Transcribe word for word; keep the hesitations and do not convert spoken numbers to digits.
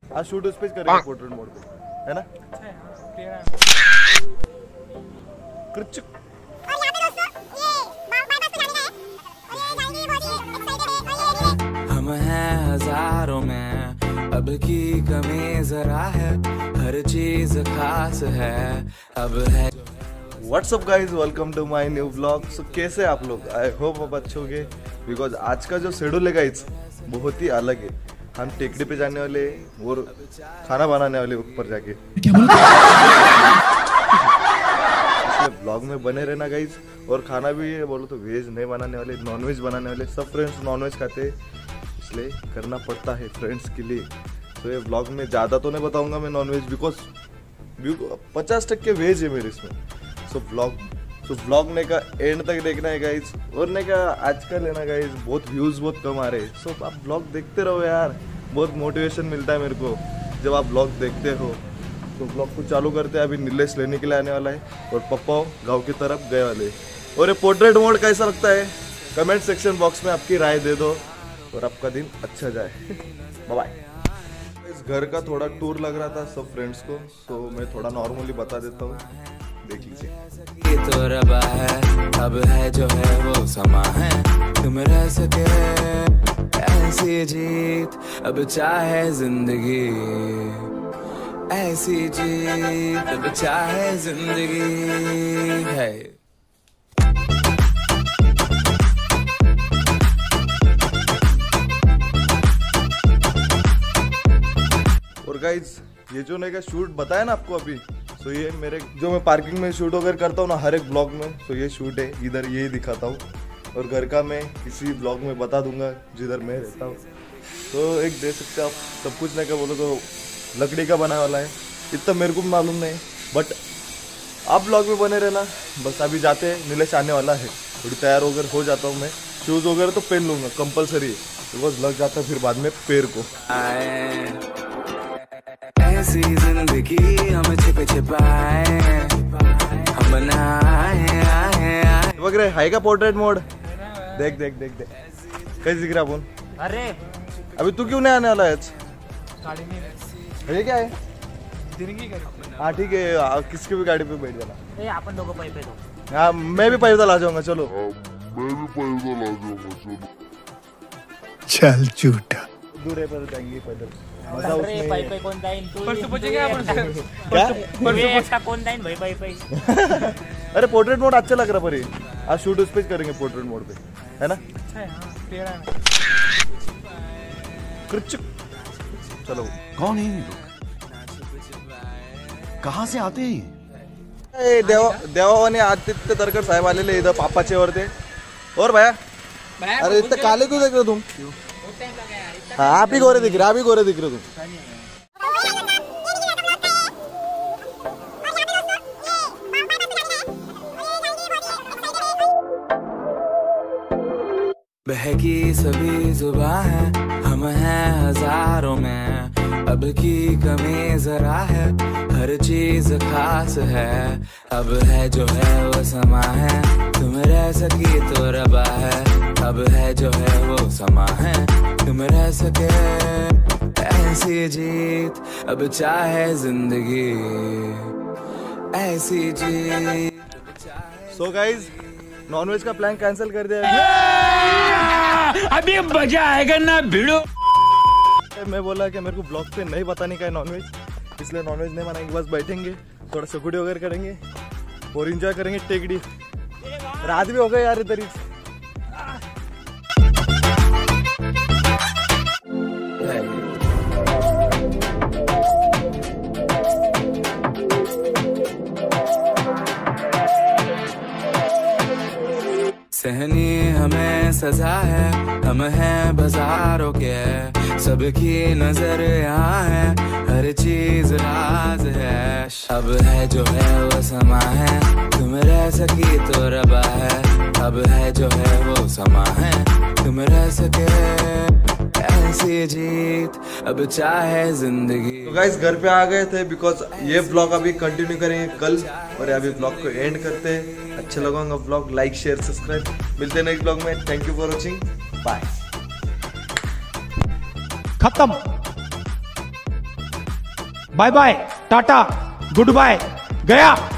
आज शूट उस पे करेंगे पोर्ट्रेट मोड पे, है ना? हम हैं हजारों में, अब की कमी जरा है, हर चीज खास है, अब है। What's up guys, welcome to my new vlog. So कैसे आप लोग? आई होप आप अच्छे होंगे, बिकॉज आज का जो शेड्यूल है गाइज बहुत ही अलग है। हम टेकड़ी पे जाने वाले और खाना बनाने वाले ऊपर जाके। ब्लॉग में बने रहना गाइज। और खाना भी है बोलो तो वेज नहीं बनाने वाले, नॉनवेज बनाने वाले। सब फ्रेंड्स नॉनवेज खाते हैं, इसलिए करना पड़ता है फ्रेंड्स के लिए। तो ये ब्लॉग में ज़्यादा तो नहीं बताऊंगा मैं नॉनवेज, बिकॉज पचास टक्के वेज है मेरे इसमें। सो ब्लॉग सो ब्लॉग ने का एंड तक देखना है गाइज। और ने का आजकल है ना गाइज बहुत व्यूज़ बहुत कम आ रहे हैं। सो आप ब्लॉग देखते रहो यार, बहुत मोटिवेशन मिलता है मेरे को जब आप ब्लॉग देखते हो। तो ब्लॉग को चालू करते हैं। अभी नीलेश लेने के लिए आने वाला है और पप्पा गांव की तरफ गए वाले। और ये पोर्ट्रेट मोड कैसा लगता है कमेंट सेक्शन बॉक्स में आपकी राय दे दो और आपका दिन अच्छा जाए। Bye bye. इस घर का थोड़ा टूर लग रहा था सब फ्रेंड्स को, तो मैं थोड़ा नॉर्मली बता देता हूँ, देख लीजिए। तो रबा है, अब है जो है वो समा है, तुम रह सके ऐसी जीत, अब चाहे जिंदगी ऐसी जीत, अब चाहे जिंदगी है। और गाइज ये जो नया शूट बताया ना आपको अभी, सो ये मेरे जो मैं पार्किंग में शूट वगैरह करता हूँ ना हर एक ब्लॉग में, सो ये शूट है इधर, ये दिखाता हूँ। और घर का मैं किसी ब्लॉग में बता दूंगा जिधर मैं रहता हूँ। तो एक दे सकते आप सब कुछ नहीं का बोलो तो लकड़ी का बनाने वाला है, इतना मेरे को भी मालूम नहीं, बट आप ब्लॉग में बने रहना। बस अभी जाते हैं, नीलेश आने वाला है, थोड़ी तैयार वगैरह हो जाता हूँ मैं। शूज़ वगैरह तो पहन लूँगा कंपलसरी, बिकॉज लग जाता है फिर बाद में पैर को। ऐसी जिंदगी हम छिपे छिपाए, हम बनाए आए वगैरह है का पोर्ट्रेट मोड। देख देख देख देख कैसे दिख रहा फोन। अरे अभी तू क्यों नहीं आने वाला है? गाड़ी में ये क्या है? दिनगी गाड़ी। हाँ ठीक है, आ, किसकी भी गाड़ी पे बैठ जाना। ए अपन लोगों पे पे दो। हाँ मैं भी पैदल आ जाऊंगा, चलो। मैं भी पैदल आ जाऊंगा, चलो। चल झूठा। दूर है पर जाएंगे पैदल, मजा अरे उसमें पाई है। पाई कोण जाईन तू? परसों पहुंचेंगे अपन। क्या? परसों एक्स्ट्रा कोण जाईन भाई पाई पाई? अरे पोर्ट्रेट मोड अच्छा लग रहा पर ये आज शूट उस पे करेंगे पोर्ट्रेट मोड पे, है ना? अच्छा है, हाँ, टेढ़ा है। कृचक। चलो। कौन है ये लोग? कहाँ से आते हैं? ए, देवा देवाने आदित्य तरकर साहेब आलेले इधर पापाचे वरते। और भैया अरे इतने काले क्यों देख रहे हो तुम? हाँ आप ही गोरे दिख रहे, आप ही गोरे दिख रहे हो तुम। बहकी सभी जुबां है, हम हैं हजारों में, अब की कमी जरा है, हर चीज खास है, अब है जो है वो समा है, तुम रह सकी तो रबा है, अब है जो है वो समा है, तुम रह सके ऐसी जीत, अब चाहे जिंदगी ऐसी जीत। सो गाइज नॉनवेज का प्लान कैंसिल कर दिया। अभी मजा आएगा ना भिड़ो। मैं बोला कि मेरे को ब्लॉग पे नहीं बताने का है नॉनवेज, इसलिए नॉनवेज नहीं बनाएंगे, बस बैठेंगे थोड़ा सिक्योरिटी वगैरह करेंगे और एंजॉय करेंगे टेकड़ी। रात भी हो गई यार इधर ही। सहनी हमें सजा है, हम हैं बाजारों के, सबकी नजर यहाँ है, हर चीज राज है, अब है जो है वो समा है, तुम रह सकी तो रबा है, अब है जो है वो समा है, तुम रह सके ऐसी जीत, अब चाहे जिंदगी। तो गाइस घर पे आ गए थे बिकॉज ये ब्लॉग अभी कंटिन्यू करेंगे कल, और अभी ब्लॉग को एंड करते हैं। अच्छा लगेगा ब्लॉग, लाइक शेयर सब्सक्राइब। मिलते हैं नेक्स्ट ब्लॉग में। Thank you for watching, bye. खत्म। Bye bye tata good bye गया।